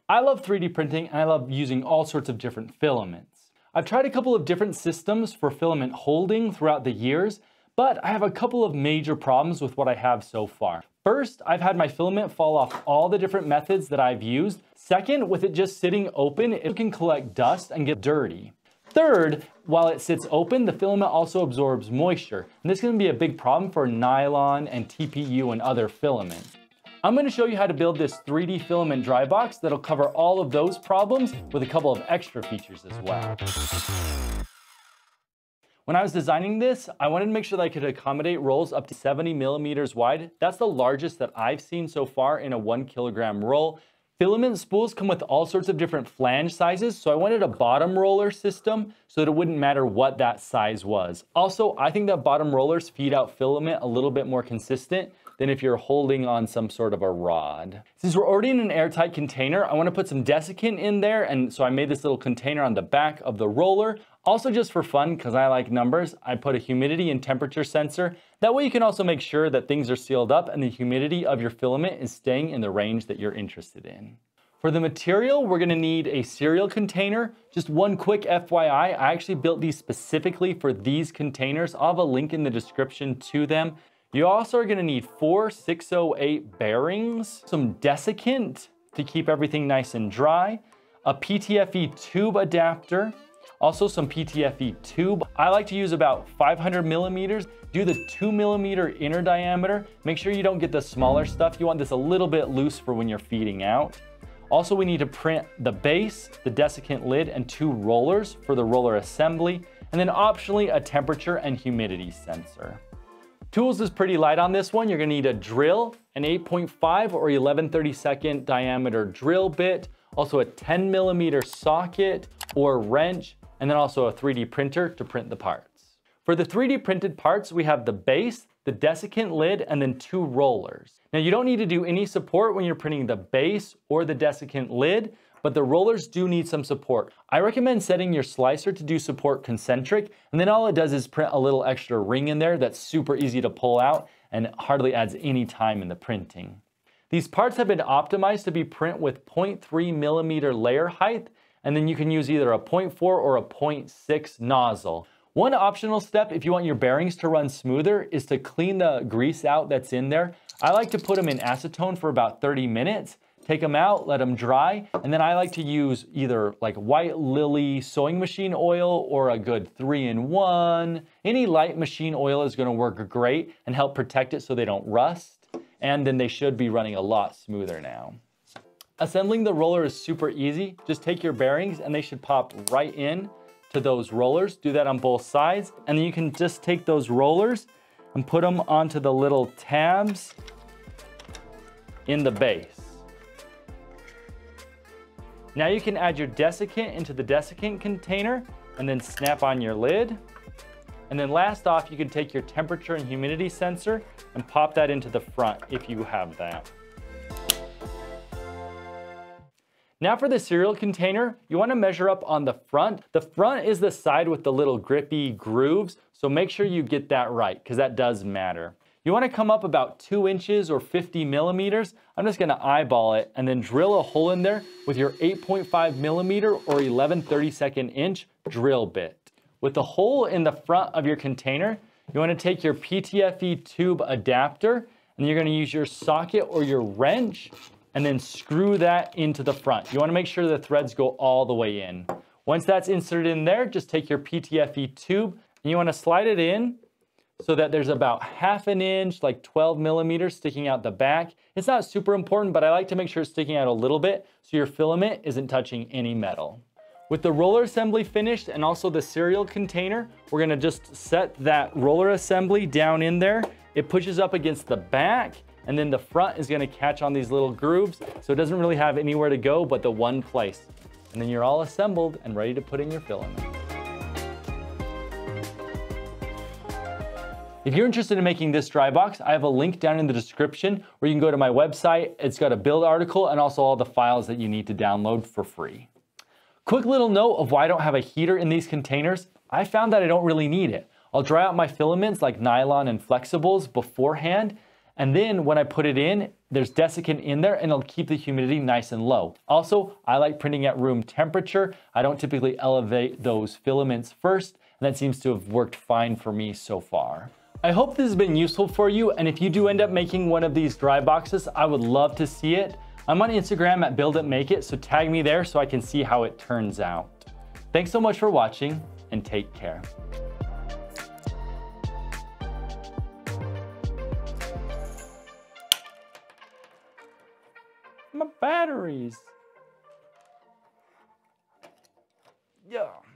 I love 3D printing and I love using all sorts of different filaments. I've tried a couple of different systems for filament holding throughout the years, but I have a couple of major problems with what I have so far. First, I've had my filament fall off all the different methods that I've used. Second, with it just sitting open, it can collect dust and get dirty. Third, while it sits open, the filament also absorbs moisture, and this can be a big problem for nylon and TPU and other filaments. I'm going to show you how to build this 3D filament dry box that'll cover all of those problems with a couple of extra features as well. When I was designing this, I wanted to make sure that I could accommodate rolls up to 70 millimeters wide. That's the largest that I've seen so far in a 1 kilogram roll. Filament spools come with all sorts of different flange sizes, so I wanted a bottom roller system so that it wouldn't matter what that size was. Also, I think that bottom rollers feed out filament a little bit more consistent than if you're holding on some sort of a rod. Since we're already in an airtight container, I want to put some desiccant in there, and so I made this little container on the back of the roller. Also, just for fun, because I like numbers, I put a humidity and temperature sensor. That way you can also make sure that things are sealed up and the humidity of your filament is staying in the range that you're interested in. For the material, we're going to need a cereal container. Just one quick FYI, I actually built these specifically for these containers. I'll have a link in the description to them. You also are going to need 4 608 bearings, some desiccant to keep everything nice and dry, a PTFE tube adapter, also some PTFE tube. I like to use about 500 millimeters. Do the 2 millimeter inner diameter. Make sure you don't get the smaller stuff. You want this a little bit loose for when you're feeding out. Also, we need to print the base, the desiccant lid, and 2 rollers for the roller assembly, and then optionally a temperature and humidity sensor. Tools is pretty light on this one. You're gonna need a drill, an 8.5 or 11/32 diameter drill bit, also a 10 millimeter socket or wrench, and then also a 3D printer to print the parts. For the 3D printed parts, we have the base, the desiccant lid, and then 2 rollers. Now you don't need to do any support when you're printing the base or the desiccant lid, but the rollers do need some support. I recommend setting your slicer to do support concentric, and then all it does is print a little extra ring in there that's super easy to pull out and hardly adds any time in the printing. These parts have been optimized to be print with 0.3 millimeter layer height, and then you can use either a 0.4 or a 0.6 nozzle. One optional step if you want your bearings to run smoother is to clean the grease out that's in there. I like to put them in acetone for about 30 minutes. Take them out, let them dry, and then I like to use either like White Lily sewing machine oil or a good 3-in-1. Any light machine oil is gonna work great and help protect it so they don't rust, and then they should be running a lot smoother now. Assembling the roller is super easy. Just take your bearings and they should pop right in to those rollers. Do that on both sides, and then you can just take those rollers and put them onto the little tabs in the base. Now you can add your desiccant into the desiccant container and then snap on your lid. And then last off, you can take your temperature and humidity sensor and pop that into the front if you have that. Now for the cereal container, you want to measure up on the front. The front is the side with the little grippy grooves, so make sure you get that right because that does matter. You want to come up about 2 inches or 50 millimeters. I'm just going to eyeball it and then drill a hole in there with your 8.5 millimeter or 11/32 inch drill bit. With the hole in the front of your container, you want to take your PTFE tube adapter and you're going to use your socket or your wrench and then screw that into the front. You want to make sure the threads go all the way in. Once that's inserted in there, just take your PTFE tube and you want to slide it in so that there's about 1/2 inch, like 12 millimeters sticking out the back. It's not super important, but I like to make sure it's sticking out a little bit so your filament isn't touching any metal. With the roller assembly finished and also the cereal container, we're gonna just set that roller assembly down in there. It pushes up against the back, and then the front is gonna catch on these little grooves, so it doesn't really have anywhere to go but the one place. And then you're all assembled and ready to put in your filament. If you're interested in making this dry box, I have a link down in the description where you can go to my website. It's got a build article and also all the files that you need to download for free. Quick little note of why I don't have a heater in these containers. I found that I don't really need it. I'll dry out my filaments like nylon and flexibles beforehand, And then when I put it in, there's desiccant in there and it'll keep the humidity nice and low. Also, I like printing at room temperature. I don't typically elevate those filaments first, and that seems to have worked fine for me so far. I hope this has been useful for you, and if you do end up making one of these dry boxes, I would love to see it. I'm on Instagram at BuildItMakeIt, so tag me there so I can see how it turns out. Thanks so much for watching, and take care. My batteries. Yeah.